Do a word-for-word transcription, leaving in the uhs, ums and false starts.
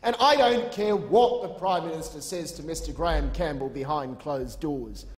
And I don't care what the Prime Minister says to Mr Graham Campbell behind closed doors.